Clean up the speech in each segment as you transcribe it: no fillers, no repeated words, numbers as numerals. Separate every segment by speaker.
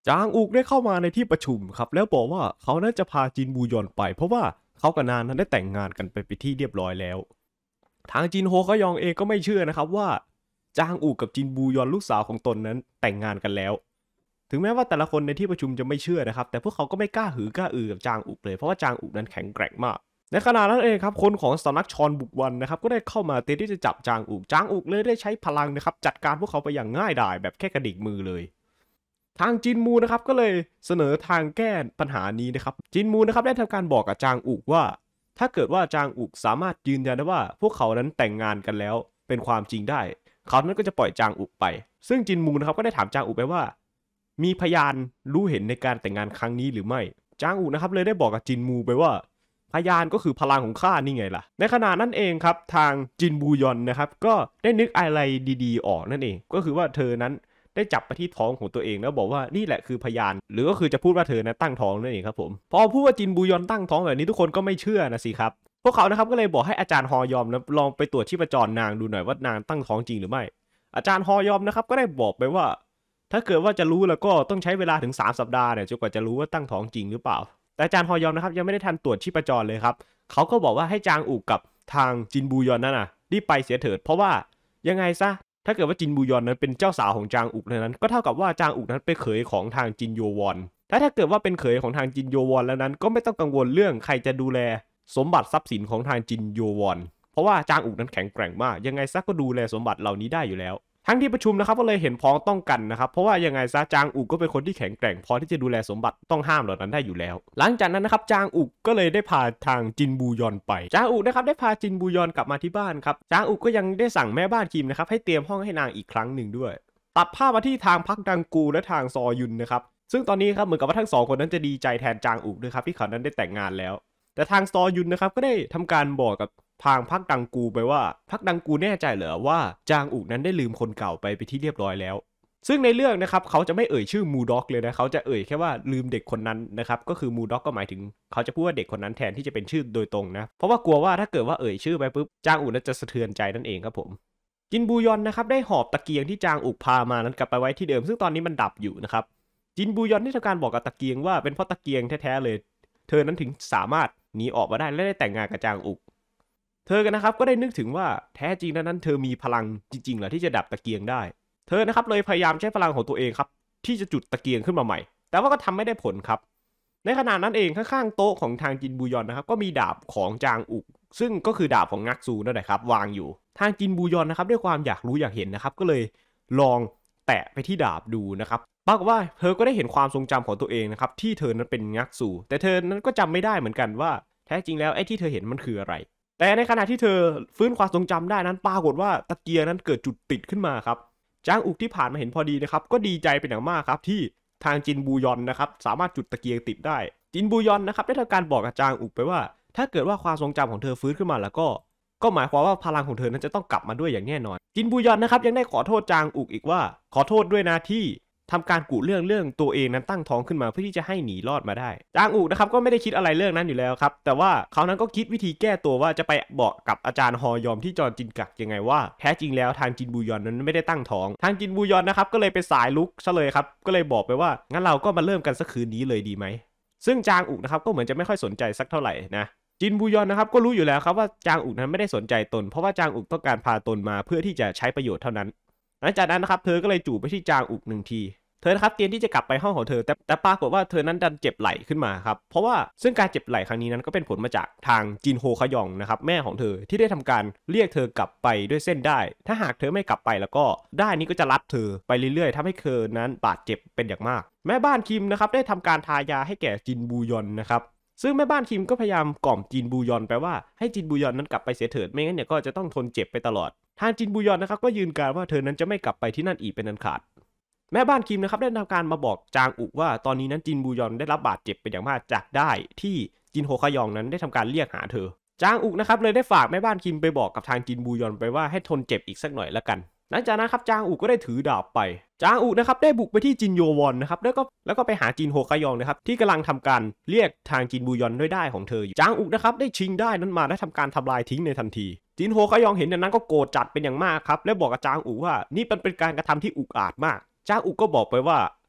Speaker 1: จางอุกได้เข้ามาในที่ประชุมครับแล้วบอกว่าเขาน่าจะพาจินบูยอนไปเพราะว่าเขากับนางนั้นได้แต่งงานกันไปที่เรียบร้อยแล้วทางจินโฮก็ยองเองก็ไม่เชื่อนะครับว่าจางอุกกับจินบูยอนลูกสาวของตนนั้นแต่งงานกันแล้วถึงแม้ว่าแต่ละคนในที่ประชุมจะไม่เชื่อนะครับแต่พวกเขาก็ไม่กล้าหือกล้าอือกับจางอุกเลยเพราะว่าจางอุกนั้นแข็งแกร่งมากในขณะนั้นเองครับคนของสำนักชอนบุกวันนะครับก็ได้เข้ามาเตรียมที่จะจับจางอุกเลยได้ใช้พลังนะครับจัดการพวกเขาไปอย่างง่ายดายแบบแค่กระดิกมือเลยทางจินมูนะครับก็เลยเสนอทางแก้ปัญหานี้นะครับจินมูนะครับได้ทำการบอกกับจางอุกว่าถ้าเกิดว่าจางอุกสามารถยืนยันได้ว่าพวกเขานั้นแต่งงานกันแล้วเป็นความจริงได้เขานั้นก็จะปล่อยจางอุกไปซึ่งจินมูนะครับก็ได้ถามจางอุกไปว่ามีพยานรู้เห็นในการแต่งงานครั้งนี้หรือไม่จางอุกนะครับเลยได้บอกกับจินมูไปว่าพยานก็คือพลังของข้านี่ไงล่ะในขณะนั้นเองครับทางจินบูยอนนะครับก็ได้นึกอะไรดีๆออกนั่นเองก็คือว่าเธอนั้นได้จับไปที่ท้องของตัวเองแล้วบอกว่านี่แหละคือพยานหรือก็คือจะพูดว่าเธอนั้นตั้งท้องนั่นเองครับผมพอพูดว่าจินบูยอนตั้งท้องแบบนี้ทุกคนก็ไม่เชื่อนะสิครับพวกเขานะครับก็เลยบอกให้อาจารย์ฮอยอมนะลองไปตรวจชีพจรนางดูหน่อยว่านางตั้งท้องจริงหรือไม่อาจารย์ฮอยอมนะครับก็ได้บอกไปว่าถ้าเกิดว่าจะรู้แล้วก็ต้องใช้เวลาถึง3 สัปดาห์เนี่ยจนกว่าจะรู้ว่าตั้งท้องจริงหรือเปล่าแต่อาจารย์ฮอยอมนะครับยังไม่ได้ทันตรวจชีพจรเลยครับเขาก็บอกว่าให้จางอุกกับทางจินบูยอนนั่นน่ะรีบไปเสียเถิดเพราะว่ายังไงซะถ้าเกิดว่าจินบูยอนนั้นเป็นเจ้าสาวของจางอุกนั้นก็เท่ากับว่าจางอุกนั้นเป็นเขยของทางจินโยวอนถ้าเกิดว่าเป็นเขยของทางจินโยวอนแล้วนั้นก็ไม่ต้องกังวลเรื่องใครจะดูแลสมบัติทรัพย์สินของทางจินโยวอนเพราะว่าจางอุกนั้นแข็งแกร่งมากยังไงซะก็ดูแลสมบัติเหล่านี้ได้อยู่แล้วทั้งที่ประชุมนะครับก็เลยเห็นพ้องต้องกันนะครับเพราะว่ายังไงซะจางอุกก็เป็นคนที่แข็งแกร่งพอที่จะดูแลสมบัติต้องห้ามเหล่านั้นได้อยู่แล้วหลังจากนั้นนะครับจางอุกก็เลยได้พาทางจินบูยอนไปจางอุกนะครับได้พาจินบูยอนกลับมาที่บ้านครับจางอุกก็ยังได้สั่งแม่บ้านคิมนะครับให้เตรียมห้องให้นางอีกครั้งหนึ่งด้วยตัดภาพมาที่ทางพักดังกูและทางซอยุนนะครับซึ่งตอนนี้ครับเหมือนกับว่าทั้งสองคนนั้นจะดีใจแทนจางอุกด้วยครับที่เขานั้นได้แต่งงานแล้วแต่ทางซอยุนนะครับก็ได้ทำการบอกกับทางพักดังกูไปว่าพักดังกูแน่ใจเหรอว่าจางอุกนั้นได้ลืมคนเก่าไปที่เรียบร้อยแล้วซึ่งในเรื่องนะครับเขาจะไม่เอ่ยชื่อมูด็อกเลยนะเขาจะเอ่ยแค่ว่าลืมเด็กคนนั้นนะครับก็คือมูด็อกก็หมายถึงเขาจะพูดว่าเด็กคนนั้นแทนที่จะเป็นชื่อโดยตรงนะเพราะว่ากลัวว่าถ้าเกิดว่าเอ่ยชื่อไปปุ๊บจางอุกนั้นจะสะเทือนใจนั่นเองครับผมจินบูยอนนะครับได้หอบตะเกียงที่จางอุกพามานั้นกลับไปไว้ที่เดิมซึ่งตอนนี้มันดับอยู่นะครับจินบูยอนได้ทำการบอกกับตะเกียงว่าเป็นเพราะตะเกียงแท้ๆเลยเธอนั้นถึงสามารถหนีออกมาได้และได้แต่งงานกับจางอุกเธอกันนะครับก็ได้นึกถึงว่าแท้จริงนั้นเธอมีพลังจริงๆเหรอที่จะดับตะเกียงได้เธอนะครับเลยพยายามใช้พลังของตัวเองครับที่จะจุดตะเกียงขึ้นมาใหม่แต่ว่าก็ทำไม่ได้ผลครับในขณะนั้นเองข้างๆโต๊ะของทางจินบูยอนนะครับก็มีดาบของจางอุกซึ่งก็คือดาบของงักซูนั่นแหละครับวางอยู่ทางจินบูยอนนะครับด้วยความอยากรู้อยากเห็นนะครับก็เลยลองแตะไปที่ดาบดูนะครับปรากฏว่าเธอก็ได้เห็นความทรงจำของตัวเองนะครับที่เธอนั้นเป็นงักซูแต่เธอนั้นก็จำไม่ได้เหมือนกันว่าแท้จริงแล้วไอ้ที่เธอเห็นมันคืออะไรแต่ในขณะที่เธอฟื้นความทรงจำได้นั้นปรากฏว่าตะเกียงนั้นเกิดจุดติดขึ้นมาครับจางอุกที่ผ่านมาเห็นพอดีนะครับก็ดีใจเป็นอย่างมากครับที่ทางจินบูยอนนะครับสามารถจุดตะเกียงติดได้จินบูยอนนะครับได้ทำการบอกกับจางอุกไปว่าถ้าเกิดว่าความทรงจำของเธอฟื้นขึ้นมาแล้วก็หมายความว่าพลังของเธอนั้นจะต้องกลับมาด้วยอย่างแน่นอนจินบูยอนนะครับยังได้ขอโทษจางอุกอีกว่าขอโทษด้วยนะที่ทำการกุเรื่องตัวเองนั้นตั้งท้องขึ้นมาเพื่อที่จะให้หนีรอดมาได้จางอุกนะครับก็ไม่ได้คิดอะไรเรื่องนั้นอยู่แล้วครับแต่ว่าเขานั้นก็คิดวิธีแก้ตัวว่าจะไปบอกกับอาจารย์ฮอยอมที่จอนจินกักยังไงว่าแท้จริงแล้วทางจินบูยอนนั้นไม่ได้ตั้งท้องทางจินบูยอนนะครับก็เลยไปสายลุกซะเลยครับก็เลยบอกไปว่างั้นเราก็มาเริ่มกันสักคืนนี้เลยดีไหมซึ่งจางอุกนะครับก็เหมือนจะไม่ค่อยสนใจสักเท่าไหร่นะจินบูยอนนะครับก็รู้อยู่แล้วครับว่าจางอุกนั้นไม่ได้สนใจตนเพราะว่าจางอุกต้องการพาตนมาเพื่อที่จะใช้ประโยชน์เท่านั้นหลังจากนั้นนะครับเธอก็เลยจูบไปที่จางอุก1 ทีเธอนะครับเตรียมที่จะกลับไปห้องของเธอแต่ปรากฏว่าเธอนั้นดันเจ็บไหล่ขึ้นมาครับเพราะว่าซึ่งการเจ็บไหล่ครั้งนี้นั้นก็เป็นผลมาจากทางจินโฮคยองนะครับแม่ของเธอที่ได้ทำการเรียกเธอกลับไปด้วยเส้นได้ถ้าหากเธอไม่กลับไปแล้วก็ได้นี้ก็จะรัดเธอไปเรื่อยๆทำให้เธอนั้นบาดเจ็บเป็นอย่างมากแม่บ้านคิมนะครับได้ทำการทายาให้แก่จินบูยอนนะครับซึ่งแม่บ้านคิมก็พยายามกล่อมจินบูยอนไปว่าให้จินบูยอนนั้นกลับไปเสียเถิดไม่งั้นเนี่ยก็จะต้องทนเจ็บไปตลอดทางจินบูยอนนะครับก็ยืนการว่าเธอนั้นจะไม่กลับไปที่นั่นอีกเป็นอันขาดแม่บ้านคิมนะครับได้ทำการมาบอกจางอุกว่าตอนนี้นั้นจินบูยอนได้รับบาดเจ็บเป็นอย่างมากจากได้ที่จินโฮคยองนั้นได้ทำการเรียกหาเธอจางอุกนะครับเลยได้ฝากแม่บ้านคิมไปบอกกับทางจินบูยอนไปว่าให้ทนเจ็บอีกสักหน่อยละกันหลังจากนั้นครับจางอุกก็ได้ถือดาบไปจางอุกนะครับได้บุกไปที่จินโยวอนนะครับแล้วก็ไปหาจินโฮคยองนะครับที่กำลังทำการเรียกทางจินบูยอนด้วยได้ของเธออยู่จางอุกนะครับได้ชิงได้นั้นมาและทำการทำลายทิ้งในทันทีจินโฮคยองเห็นอย่างนั้นก็โกรธจัดเป็นอย่างมากครับและบอกกับจางอุกว่านี่เป็นการกระทำที่อุกอาจมากจางอุกก็บอกไปว่า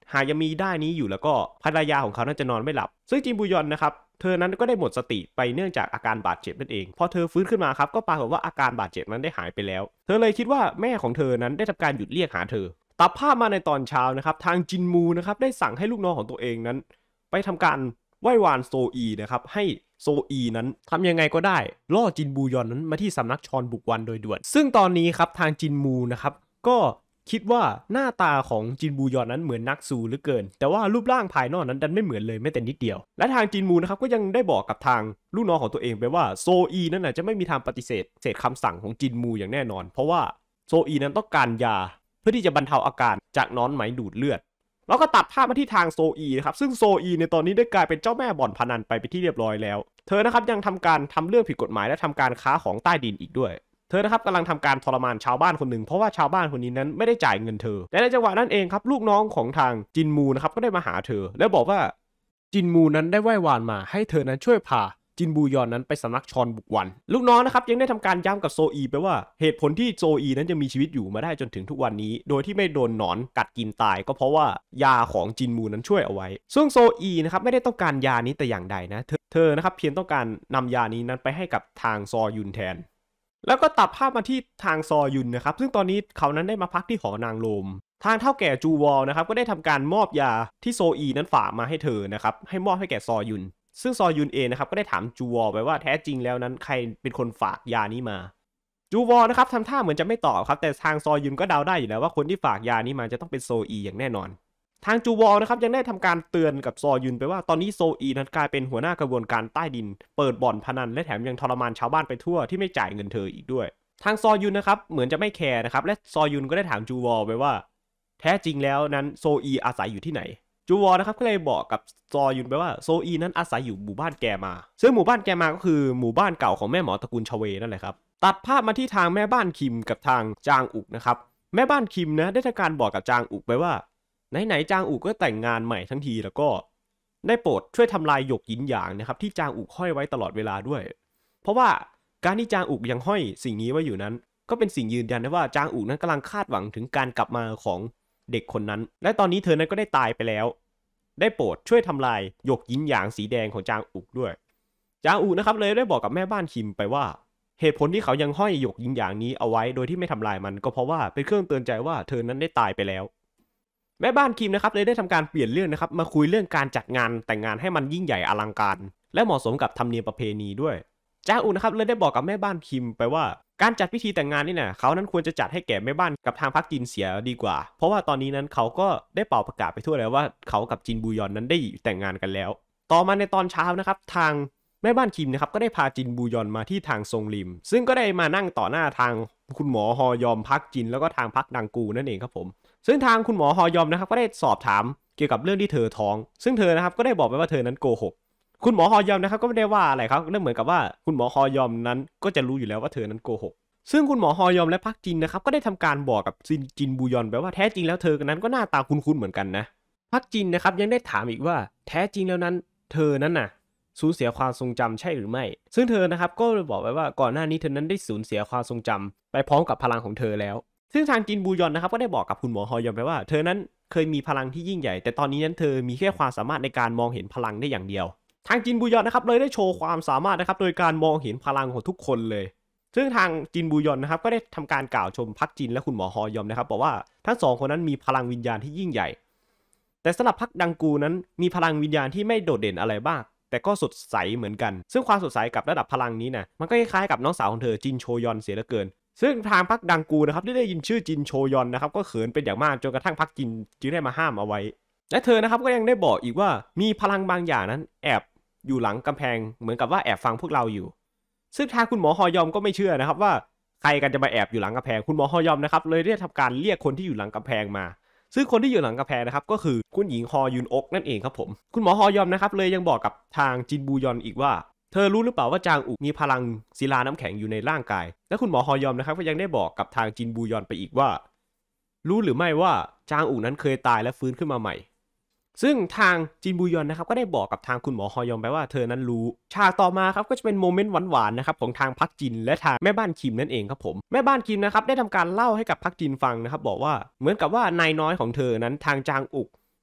Speaker 1: หากยังมีได้นี้อยู่แล้วก็ภรรยาของเขาน่าจะนอนไม่หลับซึ่งจินบูยอนนะครับเธอนั้นก็ได้หมดสติไปเนื่องจากอาการบาดเจ็บนั่นเองพอเธอฟื้นขึ้นมาครับก็ปรากฏว่าอาการบาดเจ็บนั้นได้หายไปแล้วเธอเลยคิดว่าแม่ของเธอนั้นได้ทำการหยุดเรียกหาเธอตัดภาพมาในตอนเช้านะครับทางจินมูนะครับได้สั่งให้ลูกน้องของตัวเองนั้นไปทำการไหว้วานโซอีนะครับให้โซอีนั้นทำยังไงก็ได้ล่อจินบูยอนนั้นมาที่สำนักชอนบุกวันโดยด่วนซึ่งตอนนี้ครับทางจินมูนะครับก็คิดว่าหน้าตาของจินบูยอนนั้นเหมือนนักสู้เหลือเกินแต่ว่ารูปร่างภายนอกนั้นดันไม่เหมือนเลยแม้แต่นิดเดียวและทางจินมูนะครับก็ยังได้บอกกับทางลูกน้องของตัวเองไปว่าโซอีนั้นจะไม่มีทางปฏิเสธคำสั่งของจินมูอย่างแน่นอนเพราะว่าโซอีนั้นต้องการยาเพื่อที่จะบรรเทาอาการจากนอนไหมดูดเลือดแล้วก็ตัดภาพมาที่ทางโซอีนะครับซึ่งโซอีในตอนนี้ได้กลายเป็นเจ้าแม่บ่อนพนันไปเป็นที่เรียบร้อยแล้วเธอนะครับยังทำเรื่องผิดกฎหมายและทำการค้าของใต้ดินอีกด้วยเธอนะครับกำลังทำการทรมานชาวบ้านคนหนึ่งเพราะว่าชาวบ้านคนนี้นั้นไม่ได้จ่ายเงินเธอและในจังหวะนั้นเองครับลูกน้องของทางจินมูนะครับก็ได้มาหาเธอและบอกว่าจินมูนั้นได้ไหว้วานมาให้เธอนั้นช่วยพาจินบูยอนนั้นไปสำนักชอนบุกวันลูกน้องนะครับยังได้ทำการย้ำกับโซอีไปว่าเหตุผลที่โซอีนั้นยังมีชีวิตอยู่มาได้จนถึงทุกวันนี้โดยที่ไม่โดนหนอนกัดกินตายก็เพราะว่ายาของจินมูนั้นช่วยเอาไว้ซึ่งโซอีนะครับไม่ได้ต้องการยานี้แต่อย่างใดนะเธอนะครับเพียงต้องการนำยานี้นั้นไปให้กับทางซอยุนแทนแล้วก็ตัดภาพมาที่ทางซอยุนนะครับซึ่งตอนนี้เขานั้นได้มาพักที่หอนางโลมทางเฒ่าแก่จูวอลนะครับก็ได้ทำการมอบยาที่โซอีนั้นฝากมาให้เธอนะครับให้มอบให้แก่ซอยุนซึ่งซอยุนเองนะครับก็ได้ถามจูวอลไปว่าแท้จริงแล้วนั้นใครเป็นคนฝากยานี้มาจูวอลนะครับทำท่าเหมือนจะไม่ตอบครับแต่ทางซอยุนก็เดาได้อยู่แล้วว่าคนที่ฝากยานี้มาจะต้องเป็นโซอีอย่างแน่นอนทางจูวอลนะครับยังได้ทำการเตือนกับซอยุนไปว่าตอนนี้โซอีนั้นกลายเป็นหัวหน้ากระบวนการใต้ดินเปิดบ่อนพนันและแถมยังทรมานชาวบ้านไปทั่วที่ไม่จ่ายเงินเธออีกด้วยทางซอยุนนะครับเหมือนจะไม่แคร์นะครับและซอยุนก็ได้ถามจูวอลไปว่าแท้จริงแล้วนั้นโซอีอาศัยอยู่ที่ไหนจูวอนะครับก็เลยบอกกับซอยุนไปว่าโซอีนั้นอาศัยอยู่หมู่บ้านแกมาซึ่งหมู่บ้านแกมาก็คือหมู่บ้านเก่าของแม่หมอตระกูลชเวนั่นแหละครับตัดภาพมาที่ทางแม่บ้านคิมกับทางจางอุกนะครับแม่บ้านคิมนะได้ทำการบอกกับจางอุกไปว่าไหนจางอุกก็แต่งงานใหม่ทั้งทีแล้วก็ได้โปรดช่วยทำลายหยกหยินหยางนะครับที่จางอุกห้อยไว้ตลอดเวลาด้วยเพราะว่าการที่จางอุกยังห้อยสิ่งนี้ไว้อยู่นั้นก็เป็นสิ่งยืนยันได้ว่าจางอุกนั้นกำลังคาดหวังถึงการกลับมาของเด็กคนนั้นและตอนนี้เธอนั้นก็ได้ตายไปแล้วได้โปรดช่วยทำลายหยกหยินหยางสีแดงของจางอุกด้วยจางอุกนะครับเลยได้บอกกับแม่บ้านคิมไปว่าเหตุผลที่เขายังห้อยหยกหยินหยางนี้เอาไว้โดยที่ไม่ทำลายมันก็เพราะว่าเป็นเครื่องเตือนใจว่าเธอนั้นได้ตายไปแล้วแม่บ้านคิมนะครับเลยได้ทำการเปลี่ยนเรื่องนะครับมาคุยเรื่องการจัดงานแต่งงานให้มันยิ่งใหญ่อลังการและเหมาะสมกับธรรมเนียมประเพณีด้วยจางอุกนะครับเลยได้บอกกับแม่บ้านคิมไปว่าการจัดพิธีแต่งงานนี่นะเขานั้นควรจะจัดให้แก่แม่บ้านกับทางพรรคจินเสียดีกว่าเพราะว่าตอนนี้นั้นเขาก็ได้เป่าประกาศไปทั่วแล้วว่าเขากับจินบูยอนนั้นได้แต่งงานกันแล้วต่อมาในตอนเช้านะครับทางแม่บ้านคิมนะครับก็ได้พาจินบูยอนมาที่ทางซงริมซึ่งก็ได้มานั่งต่อหน้าทางคุณหมอฮอยอมพรรคจินแล้วก็ทางพรรคดังกูนั่นเองครับผมซึ่งทางคุณหมอฮอยอมนะครับก็ได้สอบถามเกี่ยวกับเรื่องที่เธอท้องซึ่งเธอนะครับก็ได้บอกไปว่าเธอนั้นโกหกคุณหมอฮอยอมนะครับก็ไม่ได้ว่าอะไรครับเรื่องเหมือนกับว่าคุณหมอฮอยอมนั้นก็จะรู้อยู่แล้วว่าเธอนั้นโกหกซึ่งคุณหมอฮอยอมและพรรคจินนะครับก็ได้ทำการบอกกับจินบูยอนไปว่าแท้จริงแล้วเธอนั้นก็หน้าตาคุ้นๆเหมือนกันนะพรรคจินนะครับยังได้ถามอีกว่าแท้จริงแล้วนั้นเธอนั้นน่ะสูญเสียความทรงจำใช่หรือไม่ซึ่งเธอนะครับก็บอกไปว่าก่อนหน้านี้เธอนั้นได้สูญเสียความทรงจำไปพร้อมกับพลังของเธอแล้วซึ่งทางจินบูยอนนะครับก็ได้บอกกับคุณหมอฮอยอมไปว่าเธอนั้นเคยมีพลังที่ยิ่งใหญ่แต่ตอนนี้นั้นเธอมีแค่ความสามารถในการมองเห็นพลังได้อย่างเดียวทางจินบูยอนนะครับเลยได้โชว์ความสามารถนะครับโดยการมองเห็นพลังของทุกคนเลยซึ่งทางจินบูยอนนะครับก็ได้ทำการกล่าวชมพรรคจินและคุณหมอฮอยอมนะครับบอกว่าทั้งสองคนนั้นมีพลังวิญญาณที่ยิ่งใหญ่แต่สำหรับพรรคดังกูนั้นมีพลังวิญญาณที่ไม่โดดเด่นอะไรบ้างแต่ก็สดใสเหมือนกันซึ่งความสดใสกับระดับพลังนี้นะมันก็คล้ายๆกับน้องสาวของเธอจินโชยอนเสียเหลือเกินซึ่งทางพรรคดังกูนะครับที่ได้ยินชื่อจินโชยอนนะครับก็เขินเป็นอย่างมากจนกระทั่งพรรคจินจึงได้มาห้ามเอาไว้และเธอนะครับก็ยังได้บอกอีกว่ามีพลังบางอย่างนั้นแอบอยู่หลังกำแพงเหมือนกับว่าแอบฟังพวกเราอยู่ซึ่งทางคุณหมอฮอยอมก็ไม่เชื่อนะครับว่าใครกันจะมาแอบอยู่หลังกำแพงคุณหมอฮอยอมนะครับเลยได้ทำการเรียกคนที่อยู่หลังกำแพงมาซึ่งคนที่อยู่หลังกำแพงนะครับก็คือคุณหญิงฮอยุนอกนั่นเองครับผมคุณหมอฮอยอมนะครับเลยยังบอกกับทางจินบูยอนอีกว่าเธอรู้หรือเปล่าว่าจางอุมีพลังศิลาน้ำแข็งอยู่ในร่างกายและคุณหมอฮอยอมนะครับก็ยังได้บอกกับทางจินบูยอนไปอีกว่ารู้หรือไม่ว่าจางอุนั้นเคยตายและฟื้นขึ้นมาใหม่ซึ่งทางจินบูยอนนะครับก็ได้บอกกับทางคุณหมอฮอยอมไปว่าเธอนั้นรู้ฉากต่อมาครับก็จะเป็นโมเมนต์หวานๆนะครับของทางพรรคจินและทางแม่บ้านคิมนั่นเองครับผมแม่บ้านคิมนะครับได้ทำการเล่าให้กับพรรคจินฟังนะครับบอกว่าเหมือนกับว่านายน้อยของเธอนั้นทางจางอุก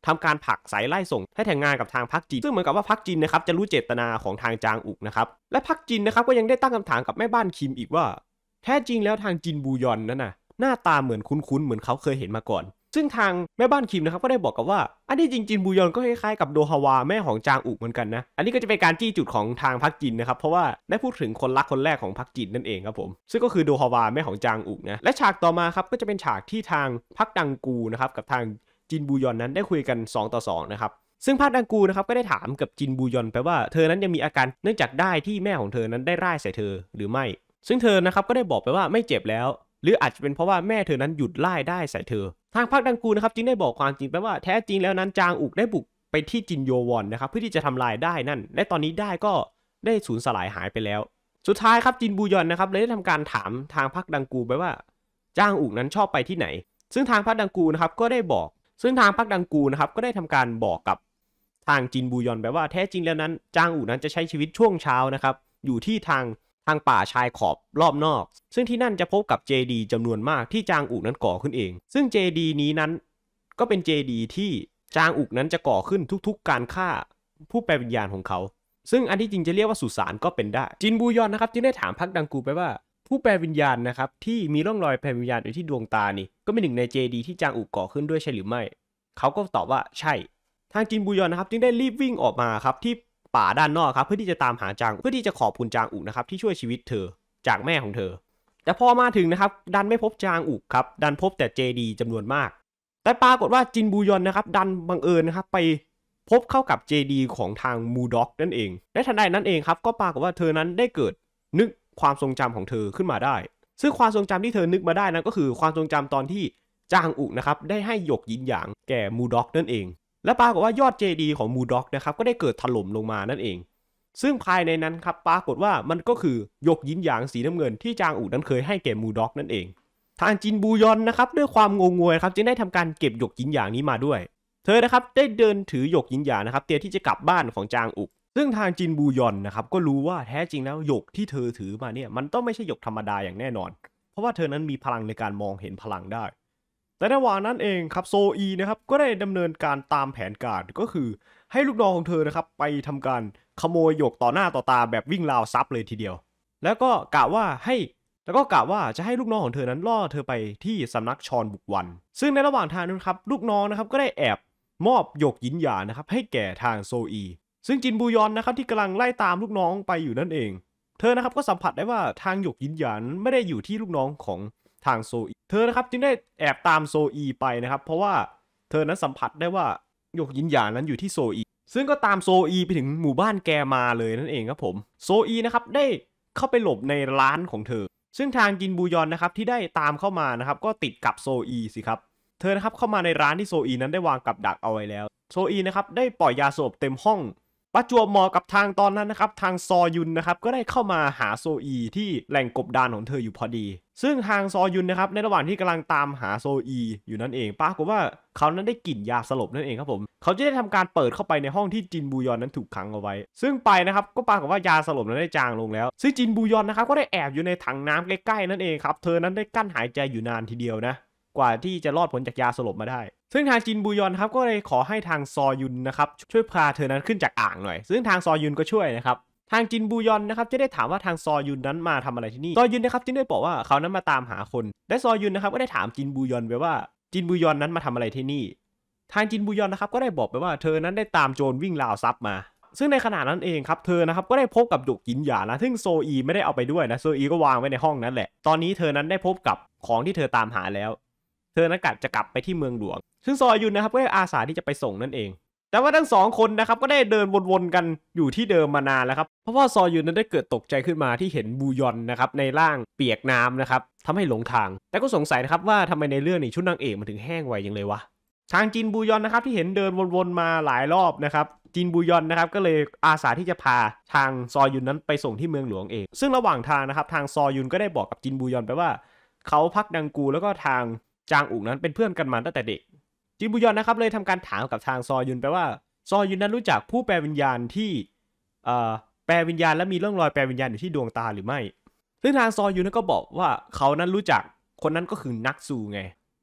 Speaker 1: ทำการผลักไสไล่ส่งให้แต่งงานกับทางพรรคจินซึ่งเหมือนกับว่าพรรคจินนะครับจะรู้เจตนาของทางจางอุกนะครับและพรรคจินนะครับก็ยังได้ตั้งคำถามกับแม่บ้านคิมอีกว่าแท้จริงแล้วทางจินบูยอนนั้นน่ะหน้าตาเหมือนคุ้นๆเหมือนเขาเคยเห็นมาก่อนซึ่งทางแม่บ้านคิมนะครับก็ได้บอกกับว่าอันนี้จริงจินบูยอนก็คล้ายๆกับโดฮาวาแม่ของจางอุกเหมือนกันนะอันนี้ก็จะเป็นการจี้จุดของทางพรรคจินนะครับเพราะว่าได้พูดถึงคนรักคนแรกของพรรคจินนั่นเองครับผมซึ่งก็คือโดฮาวาแม่ของจางอุกนะและฉากต่อมาครับก็จะเป็นฉากที่ทางพรรคดังกูนะครับกับทางจินบูยอนนั้นได้คุยกัน2 ต่อ 2นะครับซึ่งพรรคดังกูนะครับก็ได้ถามกับจินบูยอนไปว่าเธอนั้นยังมีอาการเนื่องจากได้ที่แม่ของเธอนั้นได้ร่ายใส่เธอหรือไม่ซึ่งเธอนะครับก็ได้บอกไปว่าไม่เจ็บแล้วหรืออาจจะเป็นเพราะว่าแม่เธอนั้นหยุดร่ายได้ใส่เธอทางพรรคดังกูนะครับจึงได้บอกความจริงไปว่าแท้จริงแล้วนั้นจางอุกได้บุกไปที่จินโยวอนนะครับเพื่อที่จะทำลายได้นั่นและตอนนี้ได้ก็ได้สูญสลายหายไปแล้วสุดท้ายครับจินบูยอนนะครับเลยได้ทำการถามทางพรรคดังกูไปว่าจางอุกนั้นชอบไปที่ไหนซึ่งทางพรรคดังกูนะครับก็ได้บอกซึ่งทางพรรคดังกูนะครับก็ได้ทำการบอกกับทางจินบูยอนไปว่าแท้จริงแล้วนั้นจางอุกนั้นจะใช้ชีวิตช่วงเช้านะครับอยู่ที่ทางป่าชายขอบรอบนอกซึ่งที่นั่นจะพบกับเจดีจำนวนมากที่จางอุกนั้นก่อขึ้นเองซึ่งเจดีนี้นั้นก็เป็นเจดีที่จางอุกนั้นจะก่อขึ้นทุกๆการฆ่าผู้แปลวิญญาณของเขาซึ่งอันที่จริงจะเรียกว่าสุสานก็เป็นได้จินบูยอนนะครับจึงได้ถามพรรคดังกูไปว่าผู้แปลวิญญาณนะครับที่มีร่องรอยแปลวิญญาณอยู่ที่ดวงตานี่ก็เป็นหนึ่งในเจดีที่จางอุกก่อขึ้นด้วยใช่หรือไม่เขาก็ตอบว่าใช่ทางจินบูยอนนะครับจึงได้รีบวิ่งออกมาครับที่ป่าด้านนอกครับเพื่อที่จะตามหาจางเพื่อที่จะขอบคุณจางอุกนะครับที่ช่วยชีวิตเธอจากแม่ของเธอแต่พอมาถึงนะครับดันไม่พบจางอุกครับดันพบแต่เจดีจำนวนมากแต่ปรากฏว่าจินบูยอนนะครับดันบังเอิญนะครับไปพบเข้ากับเจดีของทางมูด็อกนั่นเองและทันใดนั้นเองครับก็ปรากฏว่าเธอนั้นได้เกิดนึกความทรงจำของเธอขึ้นมาได้ซึ่งความทรงจำที่เธอนึกมาได้นั้นก็คือความทรงจำตอนที่จางอุกนะครับได้ให้หยกหยินหยางแก่มูด็อกนั่นเองและปรากฏว่ายอดเจดีของมูด็อกนะครับก็ได้เกิดถล่มลงมานั่นเองซึ่งภายในนั้นครับปรากฏว่ามันก็คือหยกหยินหยางสีน้ำเงินที่จางอุกนั้นเคยให้แก่มูด็อกนั่นเองทางจินบูยอนนะครับด้วยความงงงวยครับจึงได้ทำการเก็บหยกหยินหยางนี้มาด้วยเธอนะครับได้เดินถือหยกหยินหยางนะครับเตรียมที่จะกลับบ้านของจางอุกซึ่งทางจินบูยอนนะครับก็รู้ว่าแท้จริงแล้วหยกที่เธอถือมาเนี่ยมันต้องไม่ใช่หยกธรรมดาอย่างแน่นอนเพราะว่าเธอนั้นมีพลังในการมองเห็นพลังได้แต่ระหว่างนั้นเองครับโซอีนะครับก็ได้ดำเนินการตามแผนการก็คือให้ลูกน้องของเธอนะครับไปทำการขโมยหยกต่อหน้าต่อตาแบบวิ่งราวทรัพย์เลยทีเดียวแล้วก็กะว่าจะให้ลูกน้องของเธอนั้นล่อเธอไปที่สำนักชอนบุกวันซึ่งในระหว่างทางนั้นครับลูกน้องนะครับก็ได้แอบมอบหยกหยินหยางนะครับให้แก่ทางโซอีซึ่งจินบูยอนนะครับที่กำลังไล่ตามลูกน้องไปอยู่นั่นเองเธอนะครับก็สัมผัสได้ว่าทางหยกหยินหยางไม่ได้อยู่ที่ลูกน้องของทางโซอีเธอนะครับจึงได้แอบตามโซอีไปนะครับเพราะว่าเธอนั้นสัมผัสได้ว่าหยกหยินหยางนั้นอยู่ที่โซอีซึ่งก็ตามโซอีไปถึงหมู่บ้านแกมาเลยนั่นเองครับผมโซอีนะครับได้เข้าไปหลบในร้านของเธอซึ่งทางจินบูยอนนะครับที่ได้ตามเข้ามานะครับก็ติดกับโซอีสิครับเธอนะครับเข้ามาในร้านที่โซอีนั้นได้วางกับดักเอาไว้แล้วโซอีนะครับได้ปล่อยยาสลบเต็มห้องประจวบเหมาะกับทางตอนนั้นนะครับทางซอยุนนะครับก็ได้เข้ามาหาโซอีที่แหล่งกบดานของเธออยู่พอดีซึ่งทางซอยุนนะครับในระหว่างที่กำลังตามหาโซอีอยู่นั่นเองปรากฏว่าเขานั้นได้กลิ่นยาสลบนั่นเองครับผมเขาจะได้ทำการเปิดเข้าไปในห้องที่จินบูยอนนั้นถูกขังเอาไว้ซึ่งไปนะครับก็ปรากฏว่ายาสลบนั้นได้จางลงแล้วซึ่งจินบูยอนนะครับก็ได้แอบอยู่ในถังน้ำใกล้ๆนั่นเองครับเธอนั้นได้กั้นหายใจอยู่นานทีเดียวนะกว่าที่จะรอดพ้นจากยาสลบมาได้ซึ่งทางจินบูยอนครับก็เลยขอให้ทางซอยุนนะครับช่วยพาเธอนั้นขึ้นจากอ่างหน่อยซึ่งทางซอยุนก็ช่วยนะครับทางจินบูยอนนะครับจะได้ถามว่าทางซอยุนนั้นมาทำอะไรที่นี่ซอยุนนะครับจึงได้บอกว่าเขานั้นมาตามหาคนและซอยุนนะครับก็ได้ถามจินบูยอนไปว่าจินบูยอนนั้นมาทำอะไรที่นี่ทางจินบูยอนนะครับก็ได้บอกไปว่าเธอนั้นได้ตามโจรวิ่งราวทรัพย์มาซึ่งในขณะนั้นเองครับเธอนะครับก็ได้พบกับหยกหยินหยางนะซึ่งโซอีไม่ได้เอาไปด้วยนะโซอีก็วางไว้ในห้องนั้นแหละตอนนี้เธอนั้นได้พบกับของที่เธอตามหาแล้วเธอนั้นจะกลับไปที่เมืองหลวงซึ่งซอยุนนะครับก็ได้อาสาที่จะไปส่งนั่นเองแต่ว่าทั้ง2คนนะครับก็ได้เดินวนๆกันอยู่ที่เดิมมานานแล้วครับเพราะว่าซอยุนนั้นได้เกิดตกใจขึ้นมาที่เห็นบูยอนนะครับในร่างเปียกน้ำนะครับทำให้หลงทางแต่ก็สงสัยนะครับว่าทำไมในเรื่องนี้ชุดนางเอกมันถึงแห้งไวอย่างเลยวะทางจินบูยอนนะครับที่เห็นเดินวนๆมาหลายรอบนะครับจินบูยอนนะครับก็เลยอาสาที่จะพาทางซอยุนนั้นไปส่งที่เมืองหลวงเองซึ่งระหว่างทางนะครับทางซอยุนก็ได้บอกกับจินบูยอนไปว่าเขาพักดังกูแล้วก็ทางจางอุกนั้นเป็นเพื่อนกันมาตั้งแต่เด็กจินบูยอนนะครับเลยทำการถามกับทางซอยุนไปว่าซอยุนนั้นรู้จักผู้แปลวิญญาณที่แปลวิญญาณและมีร่องรอยแปลวิญญาณอยู่ที่ดวงตาหรือไม่ซึ่งทางซอยุนนั้นก็บอกว่าเขานั้นรู้จักคนนั้นก็คือนักซูไง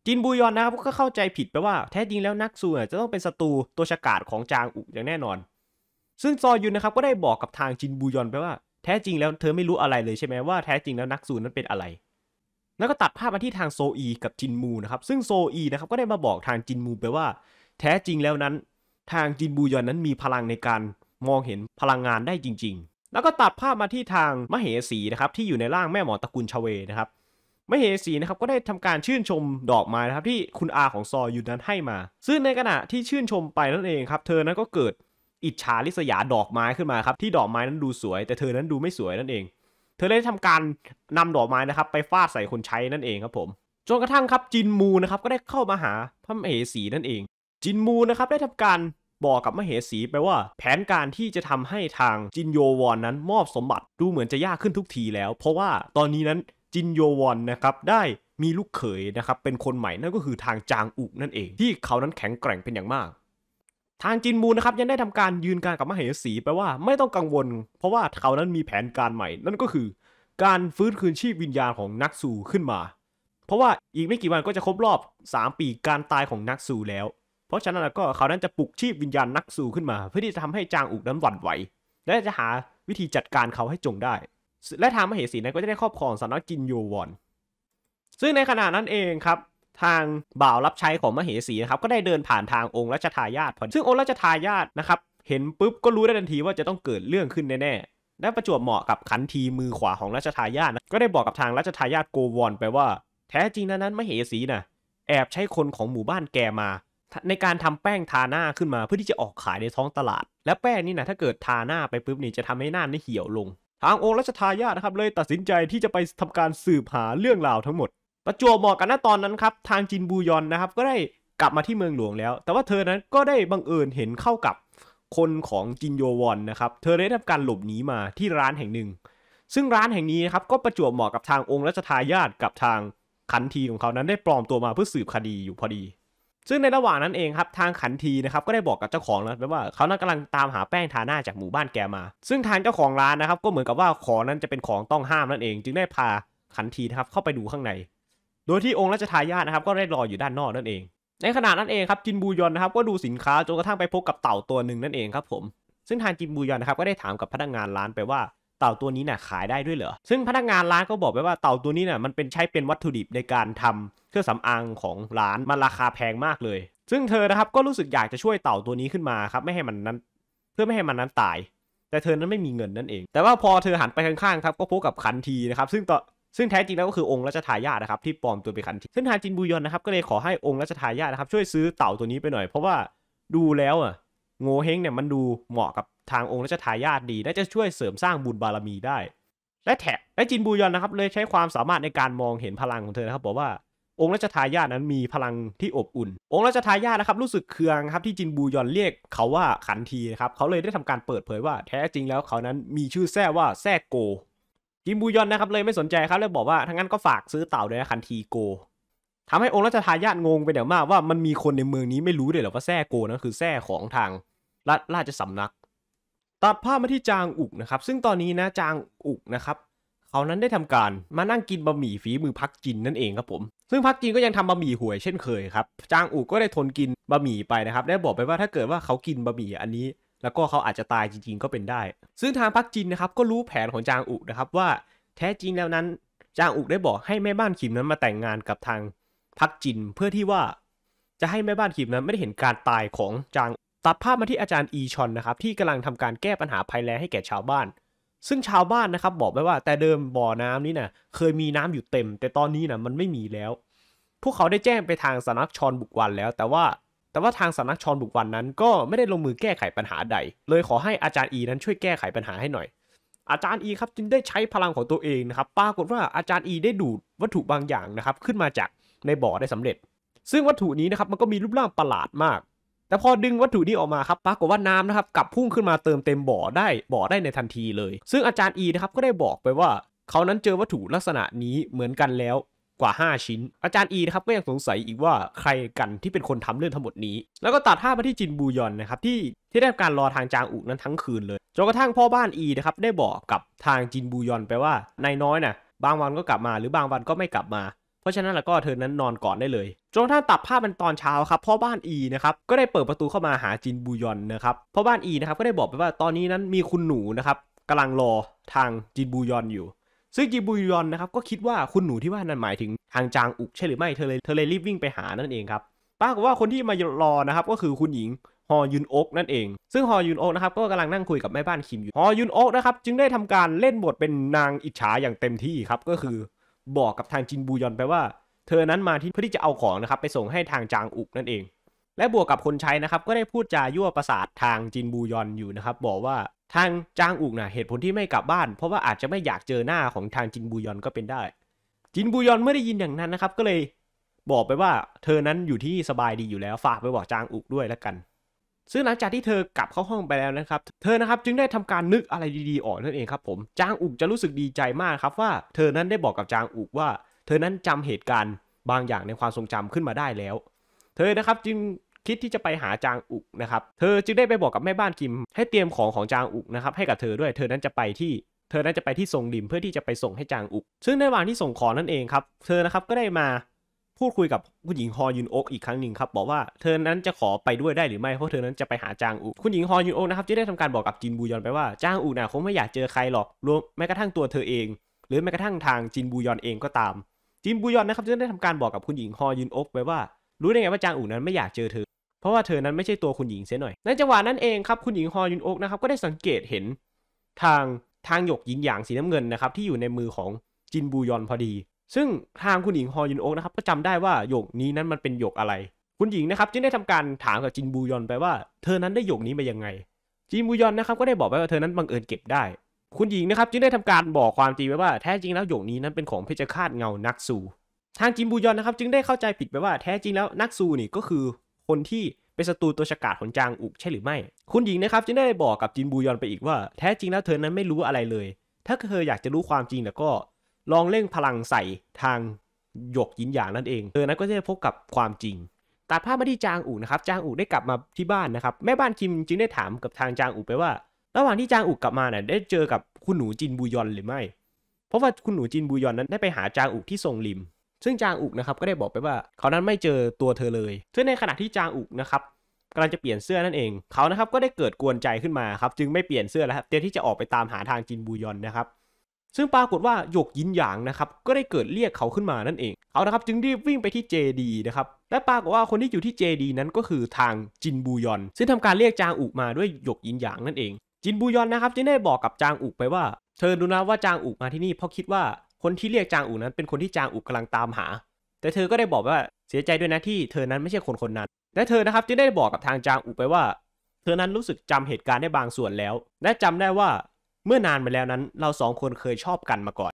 Speaker 1: จินบูยอนนะครับก็เข้าใจผิดไปว่าแท้จริงแล้วนักซูจะต้องเป็นศัตรูตัวฉกาจของจางอุอย่างแน่นอนซึ่งซอยุนนะครับก็ได้บอกกับทางจินบูยอนไปว่าแท้จริงแล้วเธอไม่รู้อะไรเลยใช่ไหมว่าแท้จริงแล้วนักซูนั้นเป็นอะไรแล้วก็ตัดภาพมาที่ทางโซอีกับจินมูนะครับซึ่งโซอีนะครับก็ได้มาบอกทางจินมูไปว่าแท้จริงแล้วนั้นทางจินบูยอนนั้นมีพลังในการมองเห็นพลังงานได้จริงๆแล้วก็ตัดภาพมาที่ทางมเหสีนะครับที่อยู่ในร่างแม่หมอตระกูลชเวนะครับมเหสีนะครับก็ได้ทำการชื่นชมดอกไม้นะครับที่คุณอาของซอยุนนั้นให้มาซึ่งในขณะที่ชื่นชมไปนั่นเองครับเธอนั้นก็เกิดอิจฉาริษยาดอกไม้ขึ้นมาครับที่ดอกไม้นั้นดูสวยแต่เธอนั้นดูไม่สวยนั่นเองเธอได้ทำการนำดอกไม้นะครับไปฟาดใส่คนใช้นั่นเองครับผมจนกระทั่งครับจินมูนะครับก็ได้เข้ามาหาพระมเหสีนั่นเองจินมูนะครับได้ทำการบอกกับมเหสีไปว่าแผนการที่จะทำให้ทางจินโยวอนนั้นมอบสมบัติดูเหมือนจะยากขึ้นทุกทีแล้วเพราะว่าตอนนี้นั้นจินโยวอนนะครับได้มีลูกเขยนะครับเป็นคนใหม่นั่นก็คือทางจางอุนั่นเองที่เขานั้นแข็งแกร่งเป็นอย่างมากทางจินมูนะครับยังได้ทำการยืนการกับมเหสีไปว่าไม่ต้องกังวลเพราะว่าเขานั้นมีแผนการใหม่นั่นก็คือการฟื้นคืนชีพวิญญาณของนักสู้ขึ้นมาเพราะว่าอีกไม่กี่วันก็จะครบรอบ3 ปีการตายของนักสู้แล้วเพราะฉะนั้นก็เขานั้นจะปลุกชีพวิญญาณนักสู้ขึ้นมาเพื่อที่จะทำให้จางอุนั้นหวั่นไหวและจะหาวิธีจัดการเขาให้จงได้และทางมเหสีนั้นก็จะได้ครอบครองสำนักจินโยวอนซึ่งในขณะนั้นเองครับทางบ่าวรับใช้ของมเหสีนะครับก็ได้เดินผ่านทางองค์รัชทายาทซึ่งองค์รัชทายาทนะครับเห็นปุ๊บก็รู้ได้ทันทีว่าจะต้องเกิดเรื่องขึ้นแน่ๆและประจวบเหมาะกับขันทีมือขวาของรัชทายาทก็ได้บอกกับทางรัชทายาทโกวอนไปว่าแท้จริงนั้นมเหสีนะแอบใช้คนของหมู่บ้านแกมาในการทำแป้งทาหน้าขึ้นมาเพื่อที่จะออกขายในท้องตลาดและแป้งนี่นะถ้าเกิดทาหน้าไปปุ๊บนี่จะทำให้หน้าเหี่ยวลงทางองค์รัชทายาทนะครับเลยตัดสินใจที่จะไปทำการสืบหาเรื่องราวทั้งหมดประจวบเหมาะกันณตอนนั้นครับทางจินบูยอนนะครับก็ได้กลับมาที่เมืองหลวงแล้วแต่ว่าเธอนั้นก็ได้บังเอิญเห็นเข้ากับคนของจินโยวอนนะครับเธอได้ทำการหลบหนีมาที่ร้านแห่งหนึ่งซึ่งร้านแห่งนี้นะครับก็ประจวบเหมาะกับทางองค์รัชทายาทกับทางขันทีของเขานั้นได้ปลอมตัวมาเพื่อสืบคดีอยู่พอดีซึ่งในระหว่างนั้นเองครับทางขันทีนะครับก็ได้บอกกับเจ้าของร้านว่าเขานั้นกำลังตามหาแป้งทาหน้าจากหมู่บ้านแกมาซึ่งทางเจ้าของร้านนะครับก็เหมือนกับว่าของนั้นจะเป็นของต้องห้ามนั่นเองจึงได้พาขันทีนะครับเข้าไปดูข้างในโดยที่องค์รัชทายาทนะครับก็ได้รออยู่ด้านนอกนั่นเองในขณะนั้นเองครับจินบูยอนนะครับก็ดูสินค้าจนกระทั่งไปพบกับเต่าตัวหนึ่งนั่นเองครับผมซึ่งทางจินบูยอนนะครับก็ได้ถามกับพนักงานร้านไปว่าเต่าตัวนี้น่ะขายได้ด้วยเหรอซึ่งพนักงานร้านก็บอกไปว่าเต่าตัวนี้น่ะมันใช้เป็นวัตถุดิบในการทำเครื่องสำอางของร้านมันราคาแพงมากเลยซึ่งเธอนะครับก็รู้สึกอยากจะช่วยเต่าตัวนี้ขึ้นมาครับไม่ให้มันนั้นเพื่อไม่ให้มันนั้นตายแต่เธอนั้นไม่มีเงินนั่นเองแต่ว่าพอเธอหันไปข้างๆครับก็พบกับขันทีนะครับซึ่งแท้จริงแล้วก็คือองค์รัชทายาทนะครับที่ปลอมตัวเป็นขันทีซึ่งทางจินบูยอนนะครับก็เลยขอให้องค์รัชทายาทนะครับช่วยซื้อเต่าตัวนี้ไปหน่อยเพราะว่าดูแล้วโงเฮงเนี่ยมันดูเหมาะกับทางองค์รัชทายาทดีน่าจะช่วยเสริมสร้างบุญบารมีได้และจินบูยอนนะครับเลยใช้ความสามารถในการมองเห็นพลังของเธอนะครับบอกว่าองค์รัชทายาทนั้นมีพลังที่อบอุ่นองค์รัชทายาทนะครับรู้สึกเคืองครับที่จินบูยอนเรียกเขาว่าขันทีนะครับเขาเลยได้ทำการเปิดเผยว่าแท้จริงแล้วเขานั้นมีชื่อแท้ว่าแท้โกจินบูยอนนะครับเลยไม่สนใจครับเลยบอกว่าทั้งนั้นก็ฝากซื้อเต่าด้วยนะขันทีโกทำให้องค์รัชทายาทงงไปอย่างมากว่ามันมีคนในเมืองนี้ไม่รู้เลยเหรอว่าแท้โกนั้นคือแท้ของทางราชสำนักตัดภาพมาที่จางอุกนะครับซึ่งตอนนี้นะจางอุกนะครับเขานั้นได้ทำการมานั่งกินบะหมี่ฝีมือพักจินนั่นเองครับผมซึ่งพักจินก็ยังทำบะหมี่ห่วยเช่นเคยครับจางอุกก็ได้ทนกินบะหมี่ไปนะครับได้บอกไปว่าถ้าเกิดว่าเขากินบะหมี่อันนี้แล้วก็เขาอาจจะตายจริงๆก็เป็นได้ซึ่งทางพักจินนะครับก็รู้แผนของจางอุกนะครับว่าแท้จริงแล้วนั้นจางอุกได้บอกให้แม่บ้านคิมนั้นมาแต่งงานกับทางพักจินเพื่อที่ว่าจะให้แม่บ้านคิมนั้นไม่ได้เห็นการตายของจางตัดภาพมาที่อาจารย์อีชอนนะครับที่กำลังทำการแก้ปัญหาภัยแล้งให้แก่ชาวบ้านซึ่งชาวบ้านนะครับบอกไว้ว่าแต่เดิมบ่อน้ำนี้นะเคยมีน้ำอยู่เต็มแต่ตอนนี้นะมันไม่มีแล้วพวกเขาได้แจ้งไปทางสำนักชอนบุกวันแล้วแต่ว่าทางสำนักชอนบุกวันนั้นก็ไม่ได้ลงมือแก้ไขปัญหาใดเลยขอให้อาจารย์อีนั้นช่วยแก้ไขปัญหาให้หน่อยอาจารย์อีครับจึงได้ใช้พลังของตัวเองนะครับปรากฏว่าอาจารย์อีได้ดูดวัตถุบางอย่างนะครับขึ้นมาจากในบ่อได้สำเร็จซึ่งวัตถุนี้นะครับมันก็มีรูปร่างประหลาดมากแต่พอดึงวัตถุนี้ออกมาครับปรากฏว่าน้ำนะครับกลับพุ่งขึ้นมาเติมเต็มบ่อได้ในทันทีเลยซึ่งอาจารย์อีนะครับก็ได้บอกไปว่าเขานั้นเจอวัตถุลักษณะนี้เหมือนกันแล้วกว่า5ชิ้นอาจารย์อีนะครับก็ยังสงสัยอีกว่าใครกันที่เป็นคนทำเรื่องทั้งหมดนี้แล้วก็ตัดภาพมาที่จินบูยอนนะครับที่ได้การรอทางจางอุนั้นทั้งคืนเลยจนกระทั่งพ่อบ้านอีนะครับได้บอกกับทางจินบูยอนไปว่านายน้อยนะบางวันก็กลับมาหรือบางวันก็ไม่กลับมาเพราะฉะนั้นแล้วก็เธอนั้นนอนก่อนได้เลยจนกระทั่งตัดภาพเป็นตอนเช้าครับพ่อบ้านอีนะครับก็ได้เปิดประตูเข้ามาหาจินบูยอนนะครับพ่อบ้านอีนะครับก็ได้บอกไปว่าตอนนี้นั้นมีคุณหนูนะครับกำลังรอทางจินบูยอนอยู่ซึ่งจินบูยอนนะครับก็คิดว่าคุณหนูที่ว่านั้นหมายถึงทางจางอุกใช่หรือไม่เธอเลยรีบวิ่งไปหานั่นเองครับปรากฏว่าคนที่มารอนะครับก็คือคุณหญิงฮอยุนโอกนั่นเองซึ่งฮอยุนโอกนะครับก็กำลังนั่งคุยกับแม่บ้านคิมอยู่ฮอยุนโอกนะครับจึงได้ทำการเล่นบทเป็นนางอิจฉาอย่างเต็มที่ครับก็คือบอกกับทางจินบูยอนไปว่าเธอนั้นมาที่เพื่อที่จะเอาของนะครับไปส่งให้ทางจางอุกนั่นเองและบวกกับคนใช้นะครับก็ได้พูดจายั่วประสาททางจินบูยอนอยู่นะครับบอกว่าทางจางอุกนะเหตุผลที่ไม่กลับบ้านเพราะว่าอาจจะไม่อยากเจอหน้าของทางจินบูยอนก็เป็นได้จินบูยอนเมื่อได้ยินอย่างนั้นนะครับก็เลยบอกไปว่าเธอนั้นอยู่ที่นี่สบายดีอยู่แล้วฝากไปบอกจางอุกด้วยแล้วกันซึ่งหลังจากที่เธอกลับเข้าห้องไปแล้วนะครับเธอนะครับจึงได้ทำการนึกอะไรดีๆออกนั่นเองครับผมจางอุกจะรู้สึกดีใจมากครับว่าเธอนั้นได้บอกกับจางอุกว่าเธอนั้นจำเหตุการณ์บางอย่างในความทรงจำขึ้นมาได้แล้วเธอนะครับจึงคิดที่จะไปหาจางอุกนะครับเธอจึงได้ไปบอกกับแม่บ้านคิมให้เตรียมของจางอุกนะครับให้กับเธอด้วยเธอนั้นจะไปที่ซงริมเพื่อที่จะไปส่งให้จางอุกซึ่งในระหว่างที่ส่งของนั่นเองครับเธอนะครับก็ได้มาพูดคุยกับคุณหญิงฮอยุนโอกอีกครั้งหนึ่งครับบอกว่าเธอนั้นจะขอไปด้วยได้หรือไม่เพราะเธอนั้นจะไปหาจางอุกคุณหญิงฮอยุนโอกนะครับจะได้ทำการบอกกับจินบูยอนไปว่าจางอุกน่ะคงไม่อยากเจอใครหรอกรวมแม้กระทั่งตัวเธอเองหรือแม้กระทั่งทางจินบูยอนเองก็ตามจินบูยอนนะครับจะได้ทำการบอกกับคุณหญิงฮอยุนโอกไปว่ารู้ได้ไงว่าจางอุกนั้นไม่อยากเจอเธอเพราะว่าเธอนั้นไม่ใช่ตัวคุณหญิงเสียหน่อยในจังหวะนั้นเองครับคุณหญิงฮอยุนโอกนะครับก็ได้สังเกตเห็นทางหยกหยินหยางสีน้ำเงินนะครับที่อยู่ในมือของจินบูยอนพอดีซึ่งทางคุณหญิงฮอยุนโอกนะครับก็จำได้ว่าหยกนี้นั้นมันเป็นหยกอะไรคุณหญิงนะครับจึงได้ทำการถามกับจินบูยอนไปว่าเธอนั้นได้หยกนี้มายังไงจินบูยอนนะครับก็ได้บอกไปว่าเธอนั้นบังเอิญเก็บได้คุณหญิงนะครับจึงได้ทำการบอกความจริงไปว่าแท้จริงแล้วหยกนี้นั้นเป็นของเพชฌฆาตเงานักสู้ทางจินบูยอนนะครับจึงได้เข้าใจผิดไปว่าแท้จริงแล้วนักสู้นี่ก็คือคนที่เป็นศัตรูตัวฉกาจของจางอุกใช่หรือไม่คุณหญิงนะครับจึงได้บอกกับจินบูยอนไปอีกว่าแท้จริงแล้วเธอนั้นไม่รู้อะไรเลยถ้าเธออยากจะรู้ความจริงแล้วก็ลองเร่งพลังใส่ทางหยกหยินหยางนั่นเองเธอนั้นก็จะได้พบกับความจริงตัดภาพมาที่จางอุนะครับจางอุได้กลับมาที่บ้านนะครับแม่บ้านคิมจึงได้ถามกับทางจางอุไปว่าระหว่างที่จางอุกลับมาเนี่ยได้เจอกับคุณหนูจินบูยอนหรือไม่เพราะว่าคุณหนูจินบูยอนนั้นได้ไปหาจางอุที่ซงริมซึ่งจางอุนะครับก็ได้บอกไปว่าเขานั้นไม่เจอตัวเธอเลยซึ่งในขณะที่จางอุนะครับกำลังจะเปลี่ยนเสื้อนั่นเองเขานะครับก็ได้เกิดกวนใจขึ้นมาครับจึงไม่เปลี่ยนเสื้อแล้วครับเตรียมที่จะออกไปตามหาทางจินบูยอนนะครับซึ่งปรากฏว่าหยกหยินหยางนะครับก็ได้เกิดเรียกเขาขึ้นมานั่นเองเขานะครับจึงรีบวิ่งไปที่เจดีนะครับและปรากฏว่าคนที่อยู่ที่เจดีนั้นก็คือทางจินบูยอนซึ่งทำการเรียกจางอุมาด้วยหยกหยินหยางนั่นเองจินบูยอนนะครับจึงได้บอกกับจางอุไปว่าเธอรู้นะว่าจางอุมาที่นี่เพราะคิดว่าคนที่เรียกจางอุนั้นเป็นคนที่จางอุกำลังตามหาแต่เธอก็ได้บอกว่าเสียใจด้วยนะที่เธอนั้นไม่ใช่คนนั้นและเธอนะครับจึงได้บอกกับทางจางอุไปว่าเธอนั้นรู้สึกจำเหตุการณ์ได้บางส่วนแล้วและจำได้ว่าเมื่อนานมาแล้วนั้นเราสองคนเคยชอบกันมาก่อน